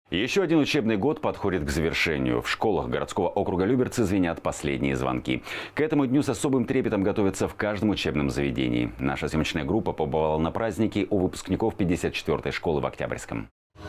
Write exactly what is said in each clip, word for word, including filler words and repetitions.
Еще один учебный год подходит к завершению. В школах городского округа Люберцы звенят последние звонки. К этому дню с особым трепетом готовятся в каждом учебном заведении. Наша съемочная группа побывала на празднике у выпускников пятьдесят четвёртой школы в Октябрьском.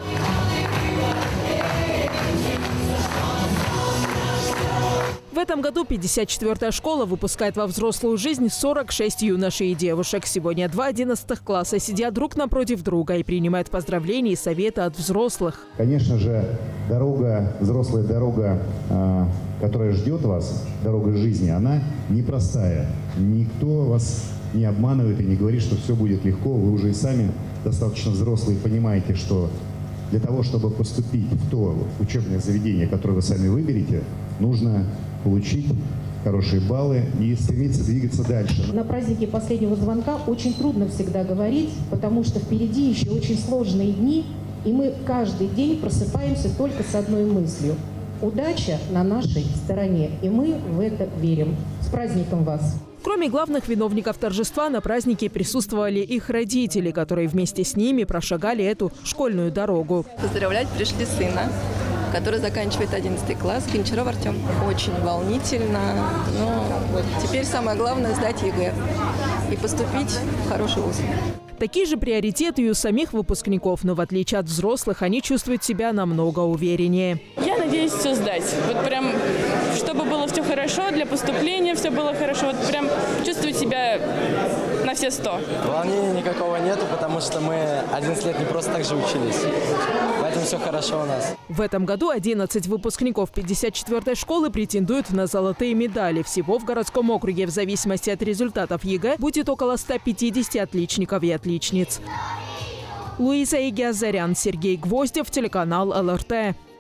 В этом году пятьдесят четвёртая школа выпускает во взрослую жизнь сорок шесть юношей и девушек. Сегодня два одиннадцатых класса сидят друг напротив друга и принимают поздравления и советы от взрослых. Конечно же, дорога, взрослая дорога, которая ждет вас, дорога жизни, она непростая. Никто вас не обманывает и не говорит, что все будет легко. Вы уже и сами достаточно взрослые, понимаете, что для того, чтобы поступить в то учебное заведение, которое вы сами выберете, нужно получить хорошие баллы и стремиться двигаться дальше. На празднике последнего звонка очень трудно всегда говорить, потому что впереди еще очень сложные дни, и мы каждый день просыпаемся только с одной мыслью. Удача на нашей стороне, и мы в это верим. С праздником вас! Кроме главных виновников торжества, на празднике присутствовали их родители, которые вместе с ними прошагали эту школьную дорогу. Поздравлять пришли сына, который заканчивает одиннадцатый класс, Гончаров Артем. Очень волнительно, но теперь самое главное – сдать ЕГЭ и поступить в хороший вуз. Такие же приоритеты и у самих выпускников, но в отличие от взрослых, они чувствуют себя намного увереннее. Я надеюсь все сдать. Вот прям, чтобы было все хорошо, для поступления все было хорошо. Вот прям чувствую себя на все сто. Волнения никакого нету, потому что мы одиннадцать лет не просто так же учились. Поэтому все хорошо у нас. В этом году одиннадцать выпускников пятьдесят четвёртой школы претендуют на золотые медали. Всего в городском округе, в зависимости от результатов ЕГЭ, будет около ста пятидесяти отличников и отличниц. Луиза Игиазарян, Сергей Гвоздев, телеканал эл эр тэ.